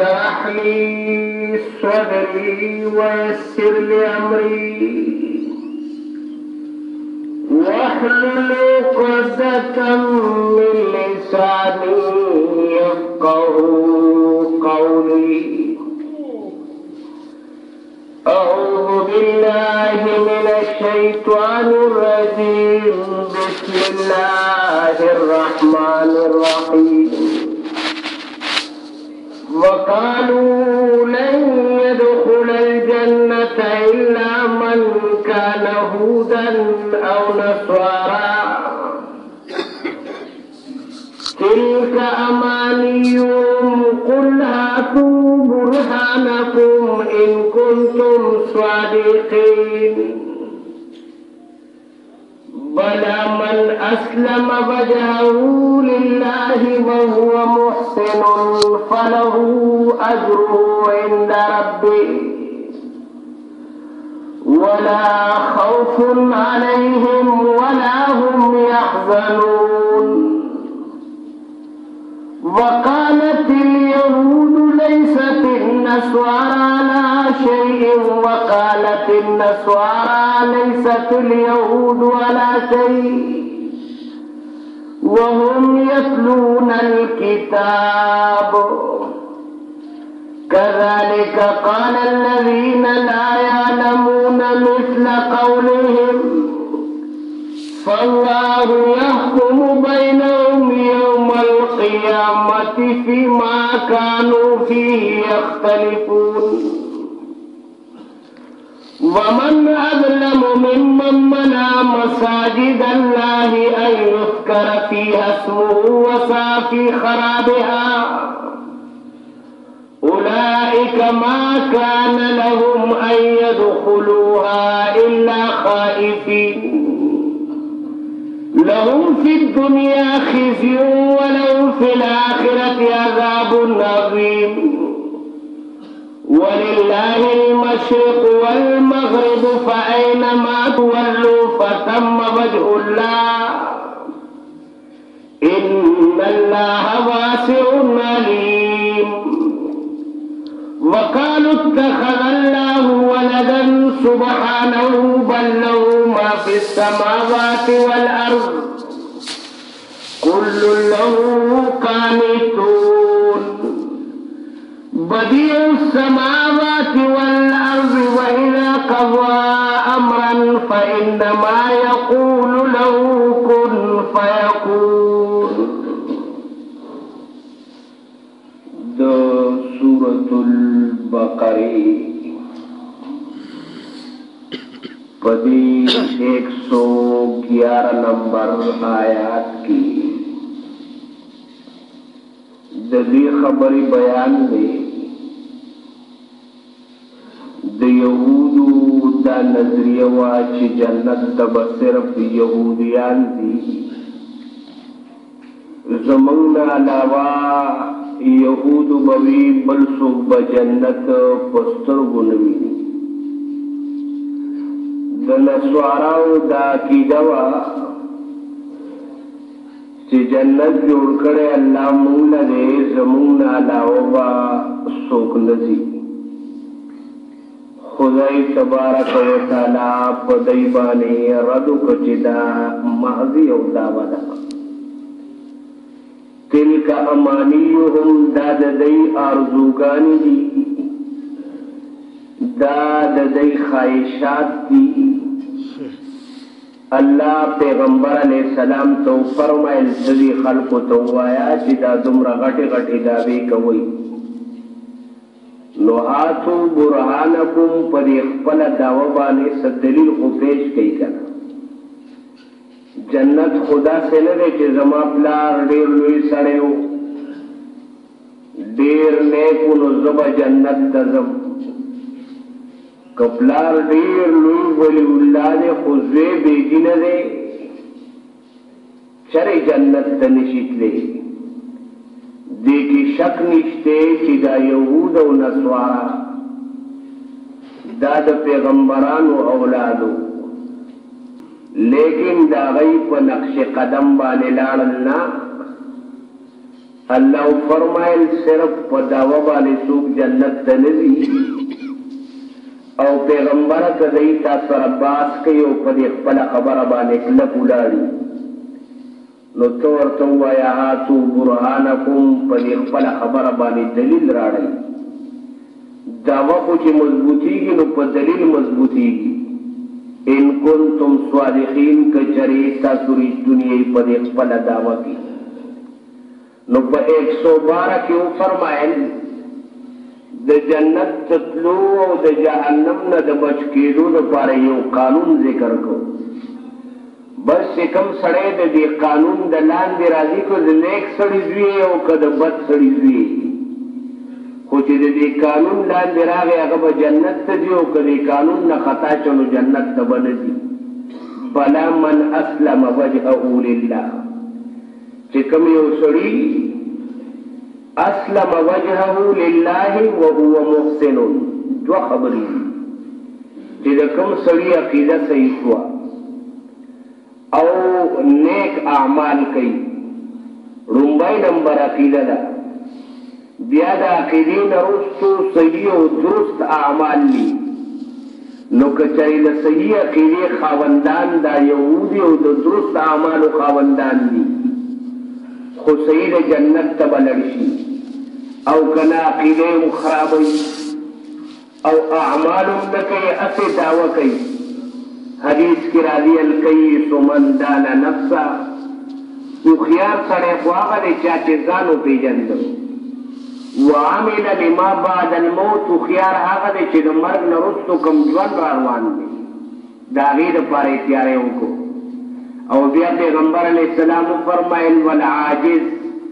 اشرح لي صدري ويسر لي أمري واحلل عقدة من لساني يفقهوا قولي. أعوذ بالله من الشيطان الرجيم. بسم الله الرحمن الرحيم. وقالوا لن يدخل الجنة إلا من كان هودا أو نصارى تلك أمانيهم قل هاتوا برهانكم إن كنتم صادقين. بلى من أسلم وجهه لله وهو محسن فله أجره عند ربه ولا خوف عليهم ولا هم يحزنون. وقالت اليهود ليست النصارى على شيء وقالت النصارى ليست اليهود على شيء وهم يتلون الكتاب. كذلك قال الذين لا يعلمون مثل قولهم فالله يحكم بينهم يوم القيامة فيما كانوا فيه يختلفون. ومن أظلم ممن منع مساجد الله أن يذكر فيها اسمه وسعى في خرابها أولئك ما كان لهم أن يدخلوها إلا خائفين لهم في الدنيا خزي ولهم في الآخرة عذاب عظيم. ولله المشرق والمغرب فأينما تولوا فثم وجه الله إن الله واسع عليم. وقالوا اتخذ الله ولدا سبحانه بل له ما في السماوات والأرض كل له قانتون. بديع السماوات والأرض وإذا قضى أمرا فإنما يقول له كن فيكون. سورة البقرة पदी 111 नंबर आयात की दली खबरी बयान में द यहूदू दा नजरिया वा ची जन्नत तब सिर्फ यहूदियान दी जमंग अलावा यहूदू बवी बलसुख बजन्नत पस्तर गुनवी द नस्वाराओ दा कीदवा ची जन्नत जोड़ करे अल्लाह मूल दे जमून अलावा सोक नजी खुदाई तबारक व तआला पदई बाने रदु कचिदा महजी औ दावदा तिलका अमानियुहुम दाददई आरज़ूगानी दी दाददई ख्वाहिशात दी। अल्लाह पैगंबर अलैहिस्सलाम तो फरमाइल जदी खल्को तो आया कि दा दुमरा गटे गटे दावे कोई नो हाथू बुरहानकुम पर खपल दावा बाने सदलील को पेश कई कना जन्नत खुदा से न दे कि जमा प्लार डेर लुई सड़ेओ डेर नेकु नो जबा जन्नत दजम कपलार डेर लुई वली उल्ला दे खुजवे बेगिन दे चरे जन्नत तनिशित ले देखी शक निश्ते कि दा यहूद और नस्वारा दाद पैगंबरान औलादो लेकिन दागई पर नक्श कदम बाने लाड़ना اللہ فرمائل صرف پا دعوی بانے سوک جنت تنزی او پیغمبر کدئی تا سر باس کئی او پا دیکھ پلا خبر بانے کلپ اولاری نو تورتو ویا ہاتو برحانکم پا دیکھ پلا خبر بانے دلیل راڑی دعوی کو چی مضبوطی گی نو پا دلیل مضبوطی گی ان کنتم صادقین کچریتا سوری دنیای پا دیکھ پلا دعوی کی نو پا 112 کیوں فرمائل دا جنت تطلو او دا جہنم نا دا بچکیدو دا پارے یو قانون ذکر کو بس کم سڑے دا دی قانون دا لان دی راضی کو دا نیک سڑی زوی او کا دا بد سڑی زوی خوچی دا دی قانون لان دی راغی اگا جنت تا دی او کا دی قانون نا خطا چنو جنت تا بندی بلا من اسلم وجهه للہ چکم یو سڑی اسلم وجهه للہ وهو محسن دو خبری چی دا کم سڑی عقیدہ صحیح ہوا او نیک اعمال کئی رنبائی نمبر عقیدہ دا بیا دا عقیدین رستو صحیح و درست اعمال لی نو کچری دا صحیح عقیدی خاوندان دا یہودی و دا درست اعمال خاوندان لی خو صحیح جنت تبا لڑشی او کنا عقیدیم خرابی او اعمالم نکی اسی دعوی کئی حدیث کی راضی الکیس من دانا نفسا او خیار سڑے خواغا دے چاچے زانو پی جندو وعامل لما بعد الموت او خیار آغا دے چی دا مرگ نرستو کم جوان راروان دے داغید پارے تیارے ان کو او بیا پیغمبر علیہ السلام فرمائل والعاجز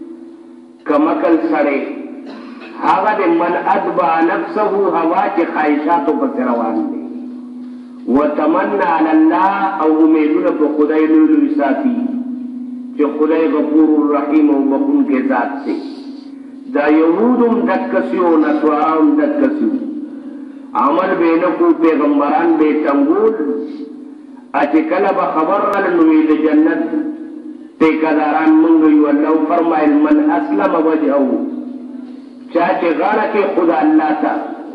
کمکل سڑے آغا دے من ادبع نفسه ہوا چی خواہشاتو پر روان دے وتمنى على الله او امیدون پا خدای لولو ساتی چی خدای غفور الرحیم و بخون کے ذات سے دا یہودم دک کسیو نسوارم دک کسیو عمل بینکو پیغمبران بے تنگول اچی کلب خبر رلنوی دا جنت پیکداران منگیو اللہ فرمائل من اسلم وجہو چاچے غاڑا کے خدا اللہ تا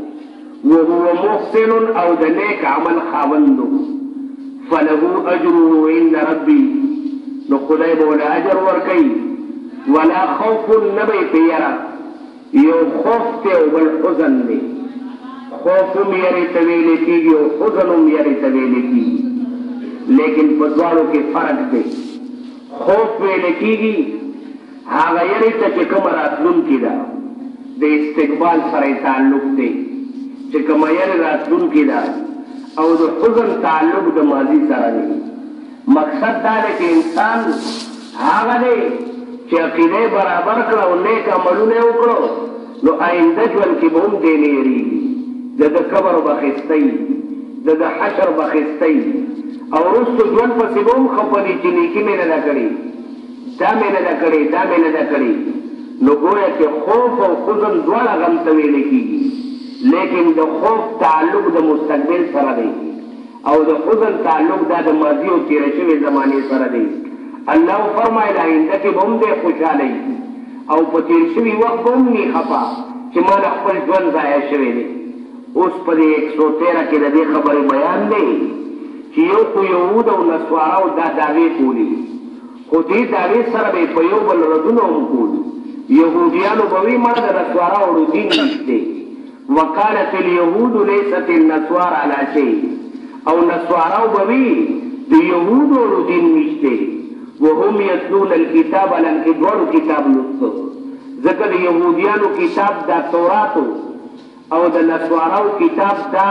وهو محسن او دنیک عمل خاوندو فلہو اجرو عند ربی نو خدای بولا اجر ورکی ولا خوف نبی پیرا یو خوف تے او بل حزن دے خوفم یری طویلے کی یو حزنم یری طویلے کی لیکن پدوارو کے فرق دے خوف ویلے کی گی آغا یری تا چکم راتلون کی دا دے استقبال سرائی تعلق دے چکم یری راتلون کی دا او دا حزن تعلق دا ماضی سرائی مقصد دا دے کہ انسان آغا دے چی عقیدے برابر کرو نیک عملونے اکڑو نو آئندہ جوان کی بہم دینے یری دا قبر بخستی دا حشر بخستی اور رستو جوان پسی بہم خپلی چی نیکی میں ندا کری دا میں ندا کری دا میں ندا کری نو گویا کہ خوف و خزن دوالا غم تویلے کی گی لیکن دا خوف تعلق دا مستقبل سر دے او دا خزن تعلق دا ماضی و تیرشو زمانے سر دے اللہ فرمائے آئندہ کی بہم دے خوشحالی او پتیرشوی وقت بہم نی خفا چی مانا اخبر جوان ضائع شوے دے اس پر 113 کی ردی خبر بیان دے چی یو کو یهود او نسواراو دا داوی کولی خودی داوی سر بے پیو بل ردون ام کولی یهودیانو بوی مانا دا نسواراو رو دین نشتے وکانت الیهود لیست النسوار علا شئی او نسواراو بوی دا یهودو رو دین نشتے وهم یتلون الكتاب علن ادوارو کتاب لستو ذکر یهودیانو کتاب دا توراتو او دا نسواراو کتاب دا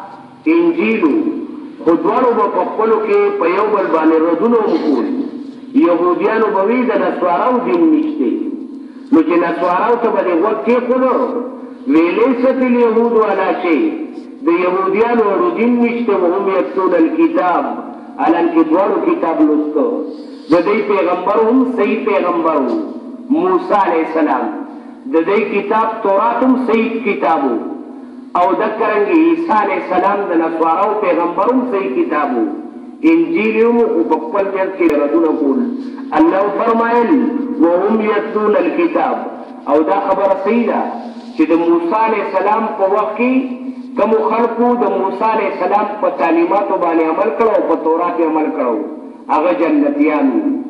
انجیلو خودوارو با پخپلو کے پیو بلبانی ردونو مکول یهودیانو بوی دا نسواراو دین نشتے نو چی نسواراو تا با دے وقت کے خودو ویلیست الیهودو علا شئی دا یهودیانو رو دین نشتے وهم یتلون الكتاب علن ادوارو کتاب لستو ددی پیغمبر ہم صحیح پیغمبر ہوں موسیٰ علیہ السلام ددی کتاب تورات ہم صحیح کتاب ہوں او دکرنگی عیسیٰ علیہ السلام دا نسواراو پیغمبر ہم صحیح کتاب ہوں انجیل یو په خپل ځای کې ردونه کول. الله فرمایل وهم یتلون الکتاب، او دا خبره صحیح ده چې د موسی علیه السلام په وخت کې کوم خلکو د موسی علیه السلام په تعلیماتو باندې عمل کړو او په تورات عمل کړو هغه جنتیان.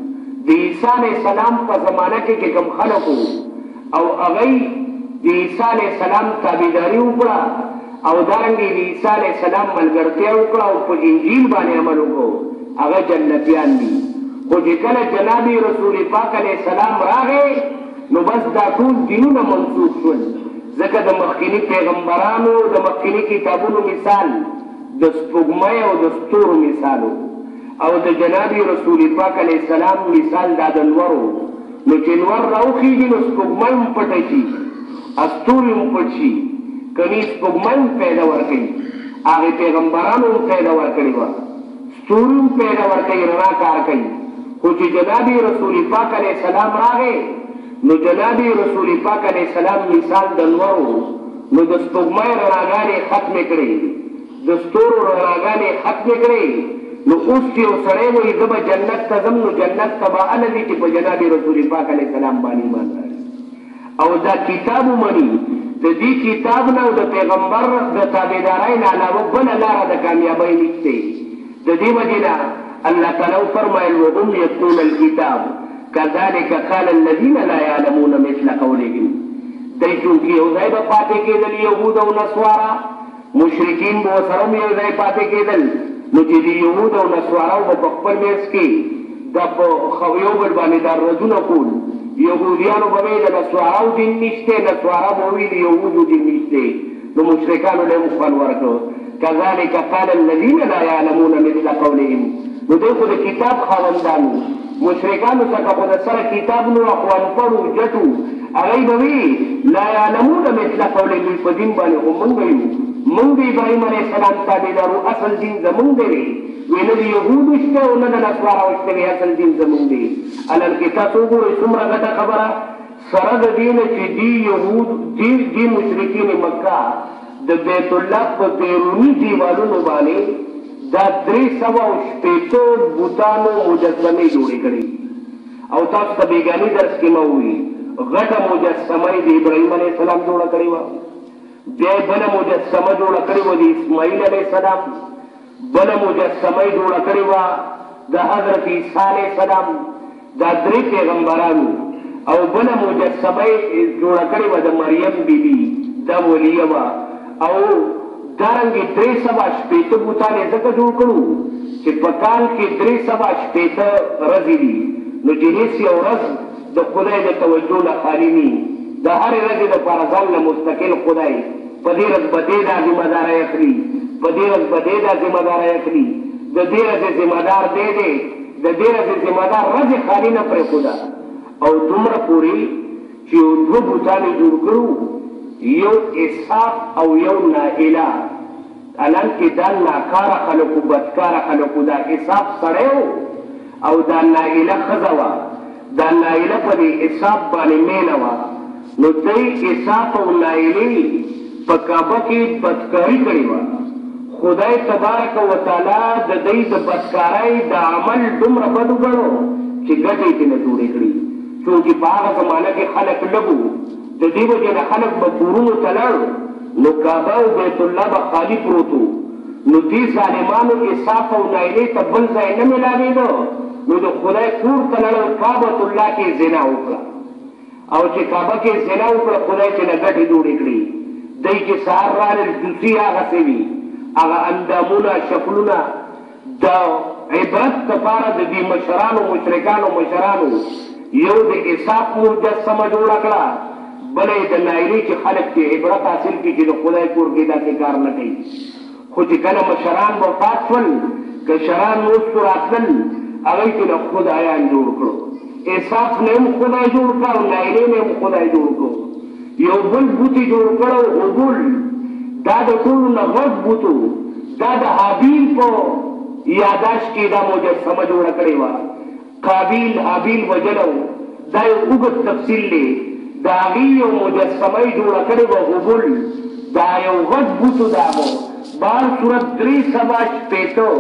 د عیسی علیه السلام په زمانه کې کوم خلکو او هغه د عیسی علیه السلام تابعداري وکړه او دارنګه د عیسی علیه السلام ملګرتیا وکړه او په انجیل باندې عمل وکړو هغه جنتیان دي. خو چې کله جناب رسول پاک علیه السلام راغی نو بس دا ټول دینونه منسوخ شول، ځکه د مخکینی پیغمبرانو د مخکینی کتابونو مثال د سپوږمۍ او د ستورو مثالو او د جناب رسول پاک علیه السلام مثال دا د نورو. نو چې نور راوخیږي نو سپوږمۍ هم پټه شي، ستوري هم پټ شي، کني سپوږمۍ هم پیدا ورکوي، هغې پیغمبرانو هم پیدا ورکړې وه، ستوري هم پیدا ورکوي، رڼا کار کوي. خو چې جناب رسول پاک علیه السلام راغی نو جناب رسول پاک علیه السلام مثال د نورو، نو د سپوږمۍ رڼاګانې ختمې کړې، د ستورو رڼاګانې ختمې کړې. نو اوس چې یو سړی وایي زه به جنت ته ځم نو جنت ته به هله ځي چې په جناب رسول پاک علیه السلام باندې ایمان راړي او دا کتاب ومني. د دې کتاب نه او د پیغمبر د تابعدارۍ نه علاوه بله لاره د کامیابۍ نشته. د دې وجې نه الله تعالی فرمایل وهم یتلون الکتاب کذلک قال الذین لا یعلمون مثل قولهم. دی چونکې یو ځای به پاتې کېدل یهود او نصوارا، مشرکین به ورسره هم یو ځای پاتې کېدل، نو چې د یهود او نصواراو به په خپل منځ کې دا په یو بل باندې دا رزونه کول. یهودیانو به وایي د نصواراو دین نشته، نصوارا به وایي د یهودو دین نشته، نو مشرکانو له هم خوند ورکړو. کذلک قال الذین لا یعلمون مثل قولهم. نو دوی خو د کتاب خاوندانو، مشرکانو څخه خو د سره کتاب نو اخوان پړو جټو، هغوی به وي لا یعلمون مثل قولهم. په دین باندې خو مونږ یو، مونږ د ابراهیم علیه السلام تابعدارو، اصل دین زمونږ دی. وی نه د یهودو شته او نه د نصواراو شته، اصل دین زمونږ دی. الل کې تاسو وګورئ څومره ګټه خبره سره د دې نه چې دي یهود دي مشرکین مکه د بیت الله په بیروني دیوالونو باندې دا 360 بوتانو مجسمې جوړې کړې. او تاسو ته بیګاني درس کې مو وي غټه مجسمه د ابراهیم علیه السلام جوړه کړې وه، بیا بله مجسمه جوړه کړې وه د اسماعیل علیه السلام، بله مجسمه یې جوړه کړې وه د حضرت عیسی علیه السلام، دا 3 پیغمبرانو، او بله مجسمه یې جوړه کړې وه د مریم بیبي، دا ولیه وه. او دارنګې 360 بوتان یې ځکه جوړ کړو چې په کال کې 360 ورځې دي، نو چې هېڅ یو ورځ د خدای د توجه نه خالي نه، د هرې ورځې دپاره ځان له مستقل خدای په دې ورځ به دې دا ذمهدارۍ اخلي، په دې ورځ به دې دا ذمهدارۍ اخلي، د دې ورځې ذمهدار دی دی، د دې ورځې ذمهدار ورځې خالي نه پرېښوده. او دومره پورې چې یو 2 بوتان یې جوړ کړو، یو اسحاق او یو نائله. الان کې دا ناکاره خلکو بدکاره خلکو، دا اسحاق سړی او دا نائله ښځه وه، دا نائله په دې اسحاق باندې مینه وه. نو دوی اسحاق او نائلې په کعبه کې بدکاري کړې وه. خدای تبارک وتعالی د دوی د بدکارۍ د عمل دومره بد وګڼو چې ګټې یې ترېنه جوړې کړي. چونکې په هغه زمانه کې خلک لږ وو، د دې وجې نه خلک به کورونو ته لاړو نو کعبه او بیت الله به خالي پروت وو. نو دې ظالمانو اسحاق او نائلې ته بل ځای نه میلاوېده، نو د خدای کور ته لاړل، کعبة الله کې زنا وکړه، او چې کعبه کې زنا وکړه خدای ترېنه ګټې جوړې کړي. دی چې سهار رالل جوسي هغسې وي، هغه اندامونه شکلونه د عبرت دپاره د دې مشرانو مشرکانو مشرانو یو د اسحاق مجسمه جوړه کړه، بله یې د نائلې چې خلک چې عبرت حاصل کړي چې د خدای کور کې داسې کار نه کوي. خو چې کله مشران وفات شول، کشران وروستو راتلل، هغوی ترېنه خدایان جوړ کړو. اسحاق نه هم خدای جوړ کړه او نائلې نه هم خدای جوړ کړو. یو بل بوټي جوړ کړو هبل، دا د ټولو نه غټ بوټو، دا د حابیل په یاداشت کې دا مجسمه جوړه کړې وه. قابیل حابیل وجلو، دا یو اوږد تفصیل دی، د هغې یو مجسمه یې جوړه کړې وه هبل، دا یو غټ بوټو دا و. بهر صورت 360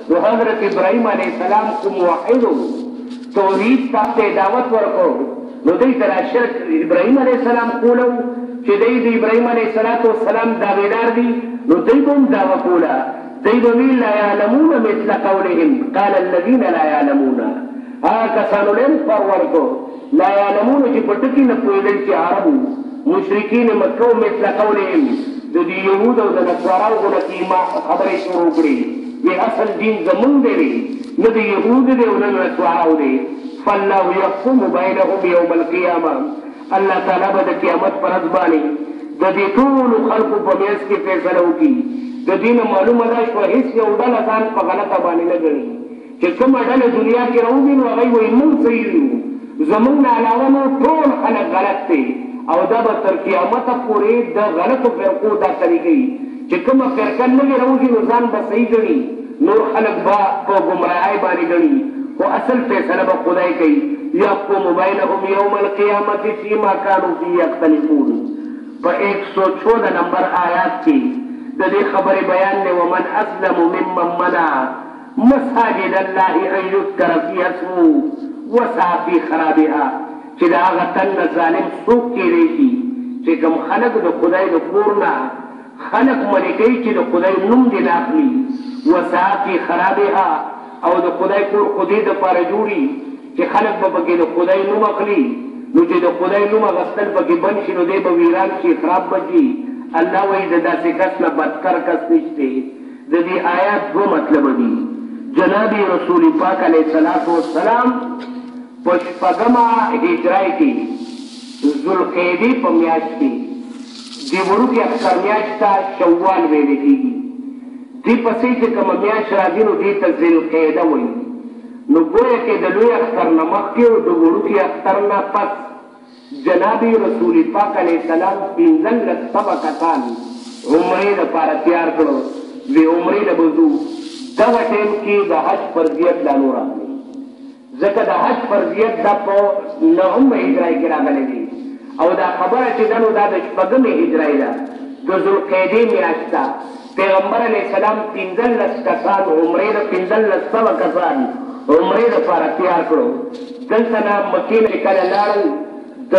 نو حضرت ابراهیم علیہ السلام کو موحدو توحید ته دعوت ورکو نو دوی ته شرک ابراهیم علیہ السلام کولو چې دوی د ابراهیم علیہ السلام داویدار دي نو دوی هم دعوه کوله دوی به ویل لا یعلمون مثل قولهم قال الذین لا یعلمون هغه کسانو لم پر ورکو لا یعلمون چې په ټکي نه پوهېدل چې عربو مشرکین مکه مثل قولهم د دې یهود او د نصاراو غوڼه کې خبرې شروع کړې وی اصل دین زمونږ دی نه د یهود دی او نه د نصاراو دی فالله يحكم بينهم يوم القيامه الله تعالی به د قیامت پر ورځ باندې د دې ټولو خلکو په منځ کې فیصله وکړي د دې نه معلومه ده چې هیڅ یو ډله ځان په غلطه باندې نه ګڼي چې کومه ډله دنیا کې راوځي نو هغوی وایي موږ صحیح یو زمونږ نه علاوه نو ټول خلک غلط دی او دا به تر قیامته پورې د غلطو فرقو دا طریقې چې کومه فرقه نوې راوځي نو ځان به صحیح ګڼي نور خلک به په ګمراهۍ باندې ګڼي خو اصل فیصله به خدای کوي یحکم بینهم یوم القیامة فیما کانوا فیه یختلفون په 114 نمبر آیات کې د دې خبرې بیان دی ومن اسلم ممن منع مساجد الله ان یذکر فیها اسمه وسعى فی خرابها چې دا هغه تن ظالم څوک کېدی شي چې کوم خلک د خدای د کور نه خلک منې کوي چې د خدای نوم دې نه اخلي وسعى فی خرابها او د خدای کور خودی د پاره جوړي چې خلک به پکې د خدای نوم اخلي نو چې د خدای نوم اخیستل پکې بند شي نو دی به ویران شي خراب بشي الله وایي د داسې کس نه بدتر کس نشته د دې آیات دوه مطلب دي جناب رسول پاک علیه السلام په شپږمه هجرای کې ذوالقعدې په میاشت کې د وړوکي اختر میاشت ته شوال ویل کېږي دی پسې چې کومه میاشت راځي نو دې ته ذوالقعده وایي نو گویا کې د لوی اختر نه مخکې او د وړوکي اختر نه پس جناب رسول پاک علیه السلام 15 سوه کسان عمرې دپاره تیار کړو د عمرې نه به ځو دغه ټایم کې د حج فرضیت لا نو راغلی ځکه د حج فرضیت دا په 9مه هجرۍ کې راغلی دی او دا خبره چې ده نو دا د 6مې هجرۍ ده د ذوالقعدې میاشت ده پیغمبر علیه السلام 15 کسان عمرې د 15 سوه کسان عمرې دپاره تیار کړو دلته نه مکې نه کله لاړل د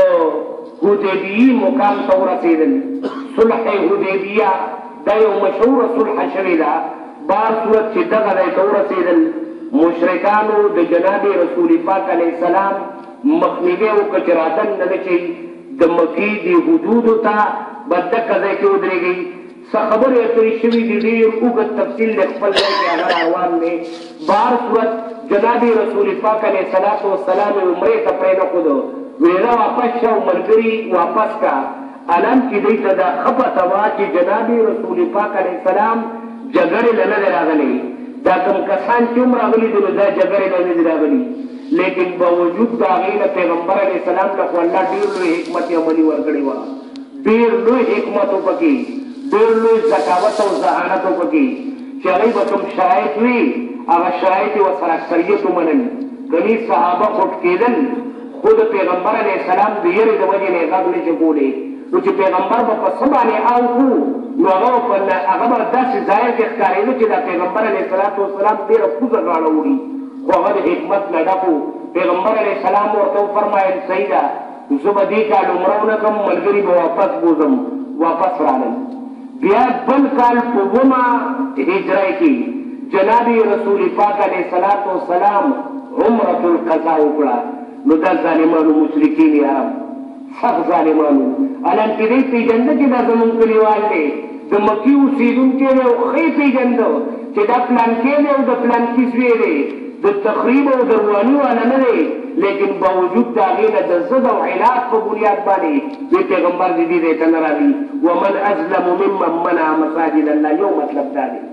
حدیبیې مقام ته ورسېدل صلح حدیبیه دا یو مشهوره صلح شوې ده بار صورت چې دغه ځای ته ورسېدل مشرکانو د جناب رسول پاک علیه السلام مخنیوی وکړه چې راتن نه شي د مکې د حدودو ته به دغه ځای کې ودرېږئ څه خبرې اترې شوي دي ډېر اوږد تفصیل د خپل ځای کې هغه روان دی بار صورت جناب رسول پاک علیه السلام عمرې ته پرېنښودو ویله واپس شه او ملګري واپس کا الان چې دوی ته دا ښه پته وه چې جناب رسول پاک علیه السلام جګړې له نه دی راغلی دا کوم کسان چې هم راغلي دي نو دا جګړې له نه دي راغلي لیکن باوجود د هغې نه پیغمبر علیه السلام له خو الله ډېر لوی حکمت عملي ورکړې وه ډېر لوی حکمت و پکې ډېر لوی ذکاوت او ذهانت و پکې چې هغوی به کوم شرایط وي هغه شرایط یې ورسره اکثریت ومنل ګڼي صحابه خوټ کېدل خو د پیغمبر علیه السلام د یېرې د وجې نه یې غږ نشي کولی نو چې پیغمبر به په څه باندې آو کړو نو هغه به داسې ظاهر کې ښکارېده چې دا پیغمبر علیه السلام ډېره کوزه غاړه وړي خو هغه د حکمت نه ډک و پیغمبر علیه السلام ورته وفرمایل صحیح ده زه به دې کال عمره ونه کړم ملګري به واپس بوځم واپس رالل بیا بل کال په 9مه هجرۍ کې جناب رسول پاک علیه السلام عمرة القضا وکړه نو دا ظالمانو مشرکین عرب سخت ظالمانو الان کې دوی پېژنده چې دا زمونږ کلیوال دی د مکې اوسېدونکی دی او ښه یې پېژنده چې دا پلانکې دی او د پلانکي زوی دی د تخریب او درواني والا نه دی لیکن باوجود د هغې نه د ضد او عناد په بنیاد باندې دوی پیغمبر د دې ځای ته نه راځي ومن ازلم ممن منع مساجد الله یو مطلب دا دی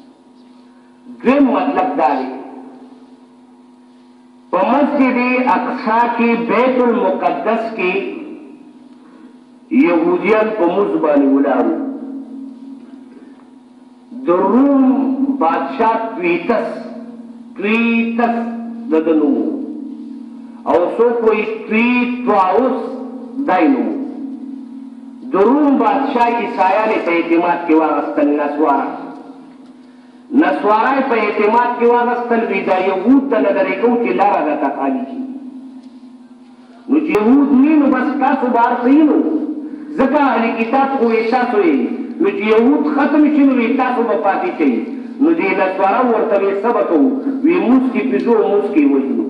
دویم مطلب دا دی په مسجد اقصا کې بیت المقدس کې یهودیان په مونځ باندې ولاړو د روم بادشاه تویتس د ده نوم او څوک وایي تویتواوس دای نوم د روم بادشاه عیسایانو ته اعتماد کې واغستل نسوارا نسوارای په اعتماد کې واغستل وي دا یهود ته لرې کوو چې لاره راته خالي شي. نو چې یهود نه نو بس تاسو بار صحیح نو ځکه اهل کتاب خو یې تاسو یې نو چې یهود ختم شي نو تاسو به پاتې شئ. نو دې نسوارا ورته وې سبا کوو وي موس کې پیزو موس کې وژنو.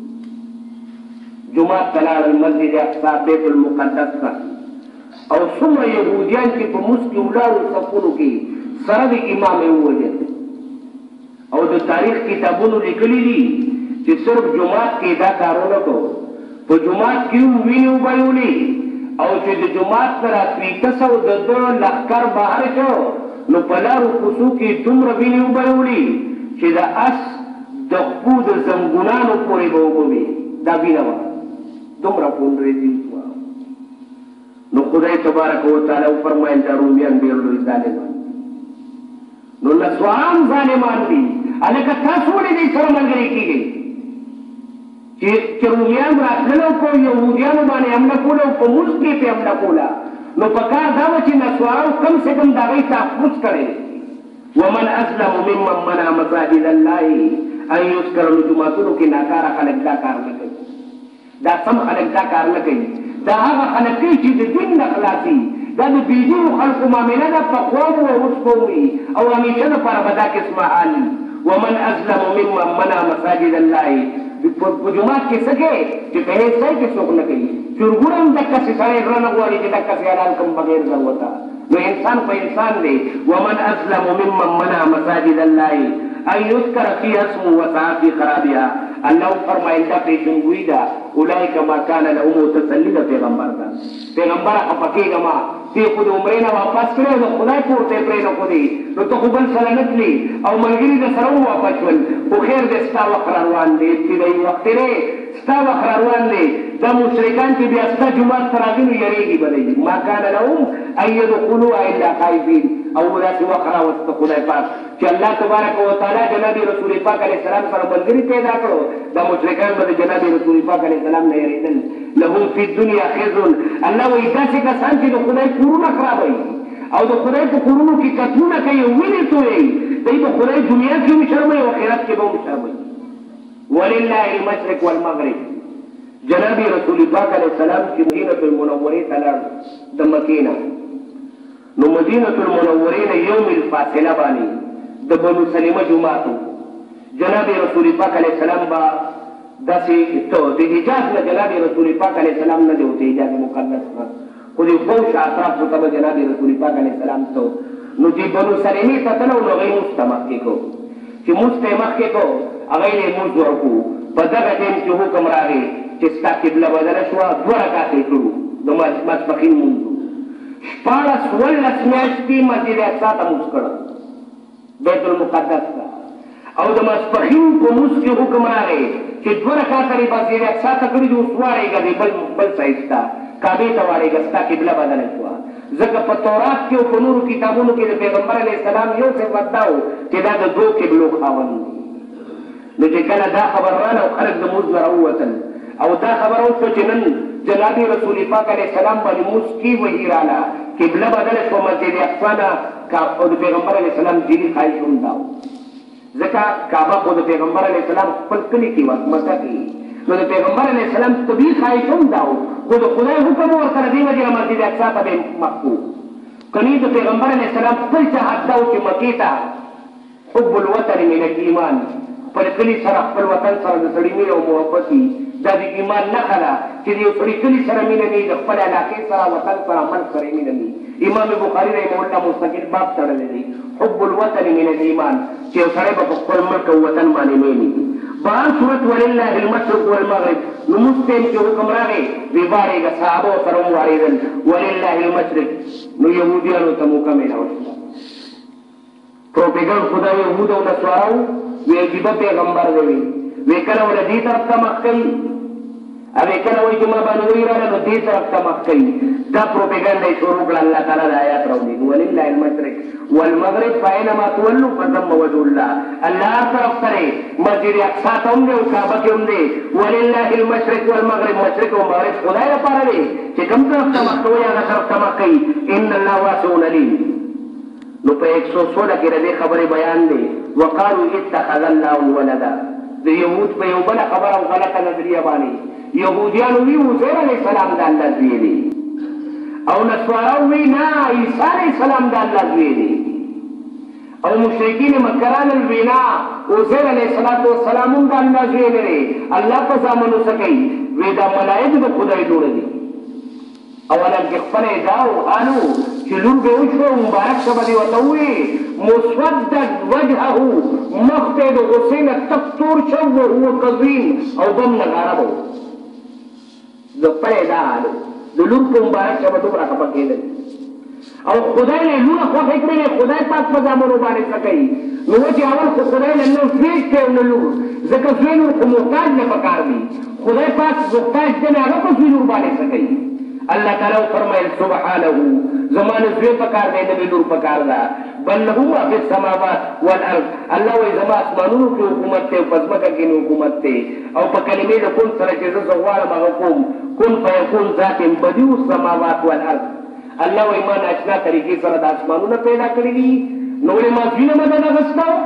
جمعات ته لاړل مسجد اقصی بیت المقدس ته او څومره یهودیان چې په موس کې ولاړو صفونو کې سره د امام یې ووژل. او د تاریخ کتابونو لیکلي دي چې صرف جمعات کې دا کارونه کو په جمعات کې وینې وبایولې او چې د جمعات سره 300 د دوه لښکر بهر شو نو په لارو کوڅو کې دومره وینې وبایولې چې د اس د خپو د زنګونانو پورې به وبوي دا وینه وه دومره پونډرېدي وه. نو خدای تبارک وتعالی وفرمایل دا رومیان ډېر لوی ظالمان نو نسواران ظالمان دي. هلکه تاسو ولې دې سره ملګري کېږئ چې رومیان راتلل او په یهودیانو باندې حمله کوله او په ملک کې پې حمله کوله نو په کار دا وه چې نسوارو کم سے کم د هغوی تحفظ کړی. ومن اسلم ممن منع مساجد الله ان یذکر. نو جوماتونو کې ناکاره خلک دا کار نه کوي دا سم خلک دا کار نه کوي دا هغه خلک کوي چې د دین نه خلاصي دا د بېدینو خلکو معامله ده پخوا مو اوس به وي او همیشه دپاره به دا قسمه حال وي. ومن اسلم ممن منع مساجد الله په جومات کې څه کوي چې په هېڅ ځای کې څوک نه کوي. چرګونه هم دقسې سړی زړه نه غواړي چې دقسې حلال کړم بغیر ضرورته. نو انسان په انسان دی. ومن اسلم ممن منع مساجد الله ان یذکر فیها اسمه وسعی فی خرابها. الله فرمایل دا پیشنګویي ده اولئک ما کان لهم تسلی ده پیغمبر ته پیغمبره خفه کېږه ما تی خو د عمرې نه واپس کړی او د خدای کور ته یې پرېنښودې نو ته خو بل سره نه تلې او ملګري د سره وواپس شول خو خیر دی ستا وخت را روان دی ابتدایي وخت دی ستا وخت را روان دی. دا مشرکان چې بیا ستا جومات ته راځي نو یېرېږي به دی. ما کان لهم ان یدخلوها الا خائفین. او داسې وخت راوسته خدای پاک چې الله تبارک وتعالی جناب رسول پاک علیه السلام سره ملګري پیدا کړو دا مشرکان به د جناب رسول پاک علیه السلام نه یېرېدل. لهم فی الدنیا خزي. الله وایي داسې کسان چې د خدای کورونه خرابوي او د خدای په کورونو کې قتلونه کوي او وینې تویوي دوی به خدای دنیا کې هم شرموي او آخرت کې به هم شرموي. ولله المشرق والمغرب. جناب رسول پاک علیه السلام چې مدینة المنورې ته لاړ د مکې نه نو مدینة المنورې نه یو میل فاصله باندې د بنو سلیمه جومات جناب رسول پاک علیه السلام به داسې د حجاز نه جناب رسول پاک علیه السلام نه دی وته حجاز مقدس نه خو د فوش اطرافو ته به جناب رسول پاک علیه السلام ته نو چې بنو سلیمې ته تلو نو هغوی مونځ ته مخکې کړو چې مونځ ته یې مخکې کړو هغوی له یې مونځ ورکړو. په دغه ټایم کې حکم راغی چې ستا قبله بدله شوه 2 رکعته یې کړو د ماسپښین مونځ 14 میاشتې مسجد اقصی ته مونځ کړه بیت المقدس ته او د ماسپښین په مونځ کې حکم راغی چې 2 رکعته یې مسجد اقصی ته کړي دي اوس واړېږه د بل سایډ ته کعبې ته واړېږه ستا قبله بدله شوه. ځکه په تورات کې او په نورو کتابونو کې د پیغمبر علیه السلام یو صفت دا و چې دا د 2 قبلو خاوند دی. نو چې کله دا خبر راغله او خلک د مونځ نه راووتل او دا خبره وشوه چې نن جناب رسول پاک علیه السلام باندې مونځ کې وحي راغله قبله بدله شوه مسجد اقصی نه او د پیغمبر علیه السلام دیني خواهش هم دا و ځکه کعبه خو د پیغمبر علیه السلام خپل کلي کې وه مکه کې نو د پیغمبر علیه السلام طبیعي خواهش هم دا و خو د خدای حکم ورسره دې وجې مسجد اقصی ته به یې مخ کړو. کني د پیغمبر علیه السلام خپل چاهت دا و چې مکې ته حب الوطن من الایمان خپل کلي سره خپل وطن سره د سړي مینه او محبت وي دا د ایمان نښه ده چې د یو سړي کلي سره مینه نه وي د خپل علاقې سره وطن سره ملک سره مینه نه وي. امام بخاري رحمه الله مستقل باب تړلی دی حب الوطن من الایمان چې یو سړی به په خپل ملک او وطن باندې مین وي. بهر صورت ولله المشرق والمغرب نو مونځ ټایم کې حکم راغی وی واړېږه صحابو سره هم واړېدل ولله المشرق نو یهودیانو ته موقع میلاو شوه. پروپیګنډ خو دا یهود او نصاراو وی عجیبه پیغمبر دی وی کله وله دې طرف ته مخ کوي او کله وایي چې ما باندې وایي راغله نو دې طرف ته مخ کوي. دا پروپیګنډ یې شروع کړه الله تعالی د آیات راوړي ولله المشرق والمغرب فاینما تولوا فثم وجه الله. الله طرف سره مسجد اقصی ته هم دی او کعبه کې هم دی ولله المشرق والمغرب مشرق او مغرب خدای لپاره دی چې کوم طرف ته مخ کوي هغه طرف ته مخ کوي. ان الله واسع علیم. نو په 116 کې د دې خبرې بیان دی وقالو اتخذ الله ولدا د یهود په یو بله خبره او غلطه نظریه باندې یهودیانو وی عزیر علیه السلام د الله زوی دی او نصاراو وی نه عیسی علیه السلام د الله زوی دی او مشرکین مکران الوینا عزیر علیه السلام هم د الله زوی نه دی الله په زامنو څه کوي وی دا ملائکه د خدای جوړ دي اولا کې خپل ادعا وقالو چې لور به وشو مبارک شه به ورته ووایي مسودد وجهه مخ ته د غصې نه تک تور شو وهو کظیم او بم نغاره به د خپل ادعا د لور په مبارک شه به دومره خفه کېدل او خدای له لوره خوښې کړې خدای پاک په زامنو باندې څه کوي نو چې اول خو خدای له نو زوی کوي او نه لور ځکه زوی نور خو محتاج نه پکار دی خدای پاک محتاج دی نه هغه په زوی نور باندې څه کوي الله تعالی فرمایل سبحانه زمانه زوی پکار دی نه لور پکار ده بل له ما فی السماوات والارض الله وی زما اسمانونو کې حکومت ته پس مکه کې حکومت ته او په کلمې د کون سره چې زه غواړم هغه کوم کن فیکون ذات بدیع السماوات والارض الله وی ما ناشنا طریقې سره د اسمانونو پیدا کړی دي نو ما ځینې مدد غستاو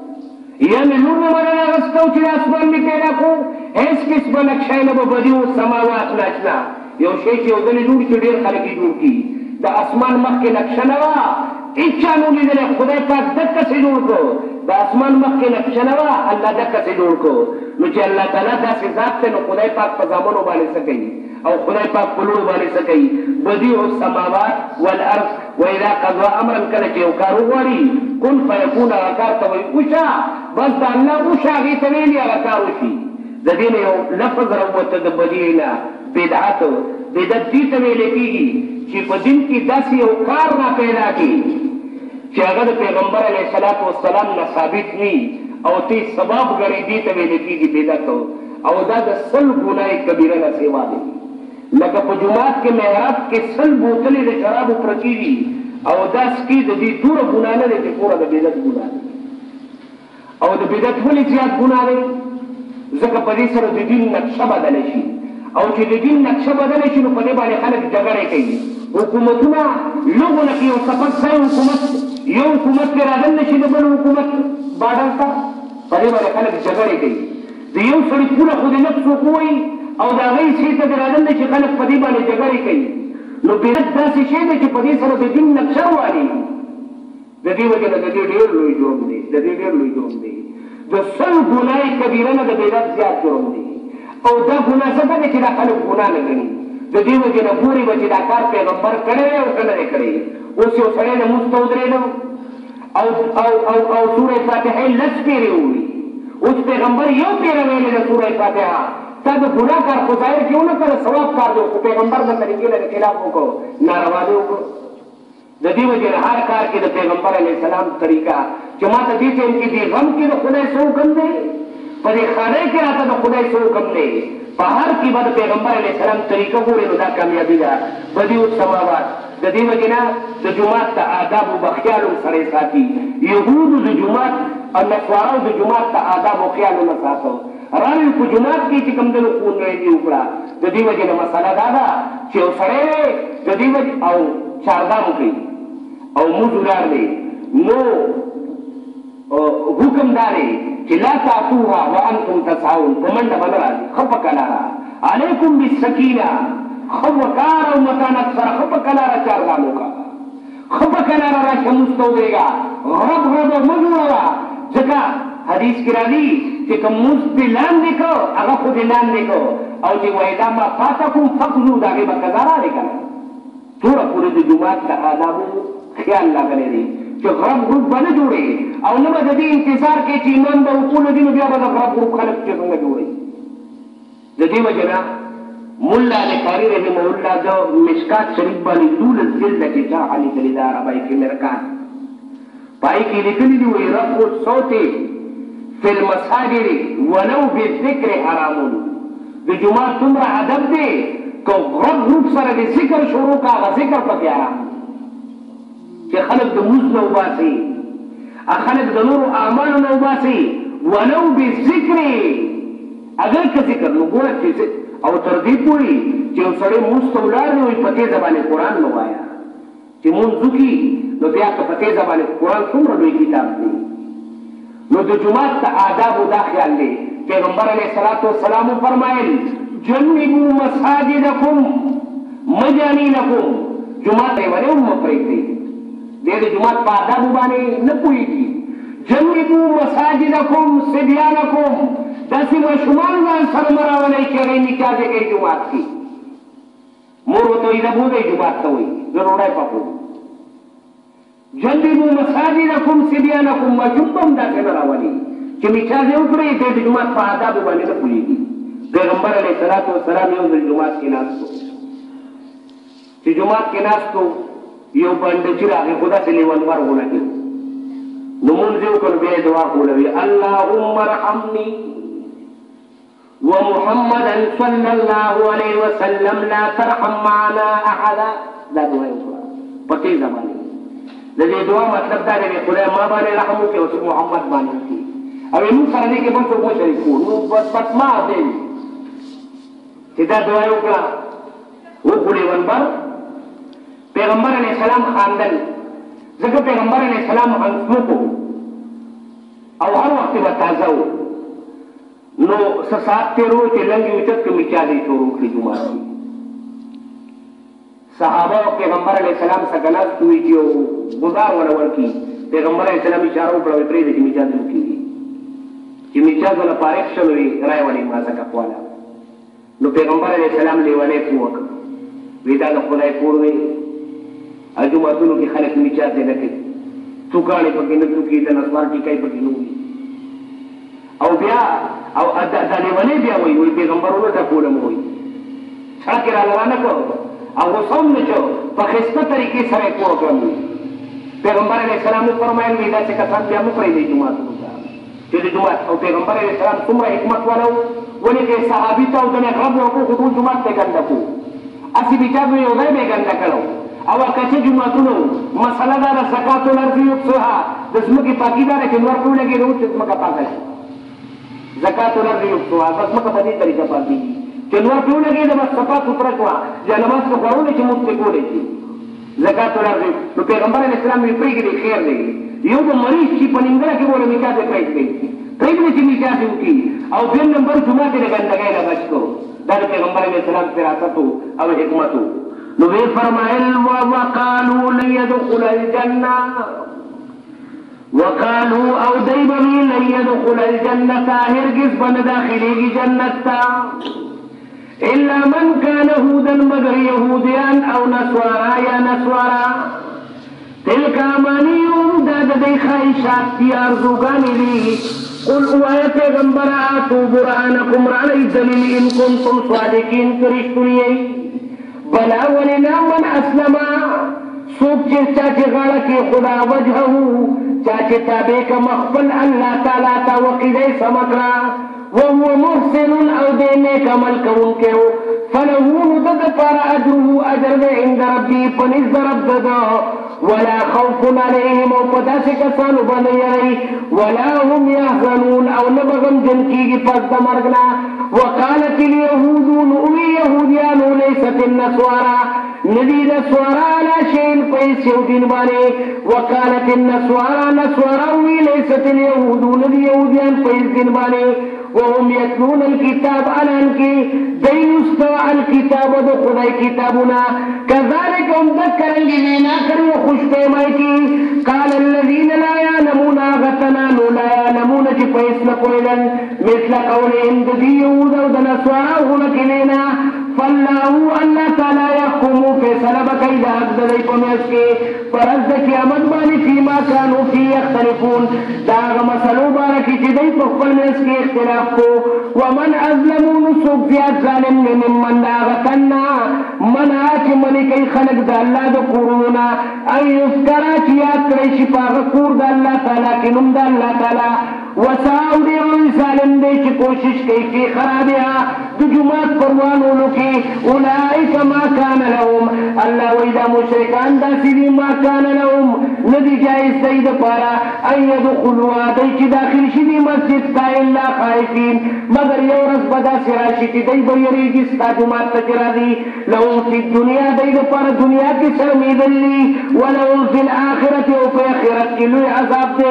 یا مې نور مدد غستاو چې اسمان می پیدا کو هیڅ قسمه نقشه نه به بدیع السماوات ناشنا یو شی چې یو ځل جوړ چې ډېر خلک جوړ کړي د اسمان مخکې نقشه نه وه هېچا نو لیدلی خدای پاک دقسې جوړ کړو د اسمان مخکې نقشه نه وه الله دقسې جوړ کړو نو چې الله تعالی داسې ذات دی نو خدای پاک په زامنو باندې څه کوي او خدای پاک په لوړو باندې څه کوي بدیع السماوات والارض واذا قضا امرا کله چې یو کار وغواړي کن فیکون هغه کار ته وایي اوشه بس د الله اوشه هغې ته ویلي هغه کار وشي د دې نه یو لفظ راووته د بدیع نه بدعت دې ته ویل کېږي چې په دین کې داسې یو کار را پیدا کړي چې هغه د پیغمبر علیه السلام نه ثابت وي او ته سبب ګڼې دې ته ویل کېږي بدعت او دا د 100 ګناه کبیره نه سیوا دی لکه په جومات کې محراب کې 100 بوتلې د شرابو پرتې دي او دا سکي د دې دوره ګناه نه دی چې پوره د بدعت ګناه دی او د بدعت ولې زیات ګناه دی ځکه په دې سره د دین نقشه بدله شي او چې د دین نقشه بدله شي نو په دې باندې خلک جګړې کوي حکومتونه لوګونه کې یو سپک ځای حکومت یو حکومت کې راغلی شي د بل حکومت باډر ته په دې باندې خلک جګړې کوي د یو سړي پوره خو د نفس وکوي او د هغې شي ته د راغلی شي خلک په دې باندې جګړې کوي نو بدعت داسې شی دی چې په دې سره د دین نقشه والي د دې وجې نه د دې ډېر لوی جرم دی د دې ډېر لوی جرم دی د 100 ګناه کبیره نه د بدعت زیات جرم دی او دا ګناه څه ده چې دا خلک ګناه نه ګڼي د دې وجې نه ګوري به چې دا کار پیغمبر کړی دی او که نه دی کړی اوس یو سړی لمونځ ته ودرېده او سورې فاتحې 10 پېرې ووایي اوس پیغمبر یو پېره ویلې ده سورې فاتحه تا د ګناه کار خو ظاهر کې ونه کړه ثواب کار دی خو پیغمبر د طریقې نه د خلاف وکړو ناروا دی وکړو د دې وجې نه هر کار کې د پیغمبر علیه السلام طریقه چې ما ته دې ټایم کې دې غم کې د خدای څه حکم دی په دې خانه کې راته د خدای څه حکم دی په هر کې به د پیغمبر علیه السلام طریقه ګورې نو دا کامیابي ده بدیع السماوات د دې وجې نه د جومات د آدابو به خیال هم سړی ساتي یهودو د جومات او نصاراو د جومات د آدابو خیال هم ساتو راوي په جومات کې چې کوم ډول خونریزي وکړه د دې وجې نه مسله دا ده چې یو سړی د دې وجې او چارګام کوي او مونځ ولاړ دی نو حکم دا دی چې لا تعتوها وانتم تسعون په منډه به نه راځي ښه په کلاره علیکم بالسکینه ښه وقار او متانت سره ښه په کلاره چارګام وکړه ښه په کلاره راشه مونځ ته ودرېږه غرب غرب مه جوړوه ځکه حدیث کې راځي چې که مونځ دې لاندې کړ هغه خو دې لاندې کړ او چې وایدا ما فاتکم فقضو د هغې به قضا راغې که نه ټوله پورې د جومات د آدابو خیال راغلی دی چې غرب ګروپ به نه جوړوي او نه به د دې انتظار کوي چې امام به وقولو دي نو بیا به د غرب ګروپ خلک چې څنګه جوړوي د دې وجې نه ملا علی قاري رحمه الله د مشکات شریف باندې 12 جلده کې شرح لیکلې ده عربی کې مرکات پای کې لیکلي دي وایي رفع الصوت فی المساجد ولو بالذکر حرام د جومات دومره ادب دی که غرب ګروپ سره د ذکر شروع کا هغه ذکر پکې حرام چې خلک د مونځ نه وباسي خلک د نورو اعمالو نه وباسي ولو بالذکر اگر که ذکر نو ګوره چې او تر دې پورې چې یو سړی مونځ ته ولاړ دی وایي په تیزه باندې قرآن نه وایه چې مونځ وکړي نو بیا که په تیزه باندې قرآن څومره لوی کتاب دی نو د جمعات ته آداب دا خیال دی پیغمبر علیه الصلاۃ والسلام فرمایل جنبوا مساجدکم مجانینکم جمعات یې ولې هم پرېږدئ دې د جمعات په آدابو باندې نه پوهېږي جنبوا مساجدکم صبیانکم داسې ماشومان ځان سره مه راولئ چې هغوی نکاح دې کوي جومات کې مور ورته وایي دا بوځئ جومات ته وایي زه ډوډۍ پخوم جنبوا مساجدکم صبیانکم ماشوم به هم داسې نه راولي چې نکاح دې وکړئ دی د جومات په آدابو باندې نه پوهېږي پیغمبر علیه الصلاۃ والسلام یو ځل جومات کې ناست و چې جومات کې ناست و یو بنډچي راغی خو داسې لیونور غونه کې نو مونځ یې وکړ بیا یې دعا کوله وی اللهم ارحمني ومحمدا صلی الله علیه وسلم لا ترحم معنا احدا دا دعا یې وکړه په تیزه باندې د دې دعا مطلب دا دی خدای ما باندې رحم وکړي او محمد باندې وکړي او موږ سره دې کې بل څوک وشریک کړو نو بس ما دی چې دا دعا یې وکړه وکړي ونبر پیغمبر علیه السلام خاندل ځکه پیغمبر علیه السلام هنسمکو او هر وخت به تازه و نو څه ساعت تېرو چې لنګې اوچت کړې میچالې شروع کړې جومات کې صحابه او پیغمبر علیه السلام څخه ناست وي چې یو ګزار ونه ورکړي پیغمبر علیه السلام اشاره وکړه وایي پرېږده چې میچا دې وکړي چې میچا ځله فارغ شول وي رایې ونې ما ځکه خواله نو پیغمبر علیه السلام لیونی پوه وکړ وی دا د خدای کور دی جوماتونو کې خلک میچا ځای نه کوي څوکاڼې پکې نه څوکي د نسوار ټیکۍ پکې نه وي او بیا او دا لیونی بیا وایي پیغمبرونو ته کولم وایي چا کې رالوانه کړ او غصه هم نه شو په ښایسته طریقې سره یې پوه کړم پیغمبر علیه السلام فرمایل وي داسې کسان بیا مه پرېږدئ جوماتونو ته چې د جومات او پیغمبر علیه السلام څومره حکمت والا و ولې که صحابي ته او د غرب وکړو خو ټول جومات ته یې ګنده کړو هسې بیچاره یو ځای به یې ګنده کړو او کچه جوماتونو مسله دا ده زکات الارض یبصها د ځمکې پاکي دا ده چې نور پرې ولګېږي نو چې ځمکه پاکه شي زکات الارض یبصها بس ځمکه په دې طریقه پاکېږي چې نور پرې ولګېده بس صفا سوتره شوه یا نماز ته خوړلی چې موږ پرې کولی شي زکات الارض نو پیغمبر علیه السلام یې پرېږدي خیر دی یو به مریض چې په نیمګړه کې بوله میکا ته پرېږدئ پرېږدئ چې میکا دې وکړي او دویم نمبر جومات یې د ګندګۍ نه بچ کړو دا د پیغمبر علیه السلام فراست او حکمت نو وی فرمایل وقالوا لن يدخل الجنه وقالوا او دایبوی لن يدخل الجنه هرگز بن داخليږي جنت تا الا من كان هودا مگر يهوديان او نصارى یا نصارى تلك امانيهم دا د دې خواهشات دي ارزوګانې دي قل اوه پیغمبر آتو برهانکم رعلی دلیل ان کنتم صادقین کرشتنی بلا ولنا من اسلم سوک چاچه غاڑا کی خدا وجهو چاچه تابع کا مخفل اللہ تعالی تا وقیدے سمکرا وهو محسن او دینے کا ملکون کے فلہون دد پر اجره اجر دے عند ربی پنز رب ددا ولا خوف عليهم او پدا سے کسانو بنئی ولا هم يحزنون او نبغم جن کی پس دمرگنا وقالت اليهود نؤمي يهوديان ليست النصارى ندی نصارى لا شيء پیس یهودین بانے وقالت النصارى نصارى ليست اليهود ندی یهودیان پیس دین بانے وهم يتلون الكتاب على دينستوى الكتاب دخل كتابنا كذلك هم ذكر الذين كانوا خوش پیمائي قال الذين لا يعلمون غتنا لا يعلمون جفيسنا قولا مثل قولهم دي يهود ودنسوارا غنكلنا فالله الله تعالى يحكم في سلبك إذا أقدر يكمسكي فرزد قيامت باني فيما كانوا فيه يختلفون داغ مسلو باركي جدي فقل مسكي اختلافكو ومن أظلمون سوق زياد ظالم ممن داغتنا من آج ملكي خلق دا الله دا قرونا أن يفتراك ياتري شفاغ قور دا الله تعالى كنم دا الله تعالى وساو دے ظالم دے چی کوشش کئی فی خرابها دو جماعت پروانو لکی اولئیک ما کان لهم اللہ ویدہ مشرکان دا سیدی ما کان لهم ندی جائز دید پارا ان یدخلوا دی چی داخل شدی مسجد تا اللہ خائفین مگر یورس بدا سراشی تی دی بیریگی ستا جماعت تجرا دی لهم فی الدنیا دید پارا دنیا کی سرمی دلی ولهم فی الاخرت او فی اخرت کی لوی عذاب دے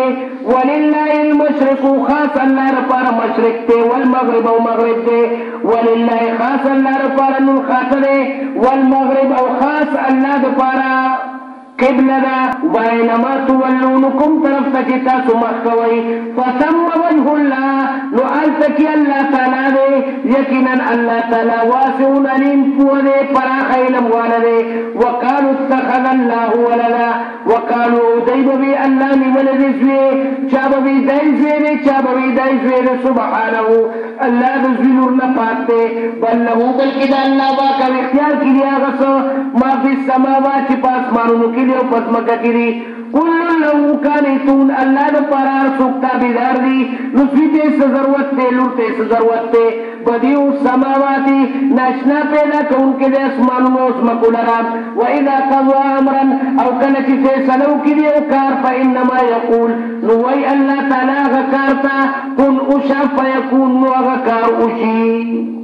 ولله المشرق خاص الله لپاره مشرق دی والمغرب او مغرب دی ولله خاص الله لپاره نور خاص دی والمغرب او خاص الله لپاره قبله دا وینما تولونکم طرف ته چې تاسو مخ کوئ فثم وجه الله نو هلته کې الله تعالی دی یقینا الله تعالی واسع علیم پوه دی پراخ علم والا دی وقالوا اتخذ الله ولدا وقالوا دی به وي الله نیولی دی زوی چا به وي دی زوی دی چا به وي دی زوی دی سبحانه الله د زوی نور نه پاک دی بل له بلکې د الله واک او اختیار کې دی هغه څه ما فی السماوات چې په اسمانونو کې او پس مکه کری کل له قانتون الله د پرار سوکتا بیدار دی نسوی ته ضرورت ته لور ته ضرورت ته بدیو سماواتی ناشنا پیدا کونکي د اسمانونو او زمکو لرا و اذا قضى امرا او کله چې فیصله وکړي او کار فانما یقول نو وی الله تعالی غکارتا کن او شاء فیکون نو غکار او شي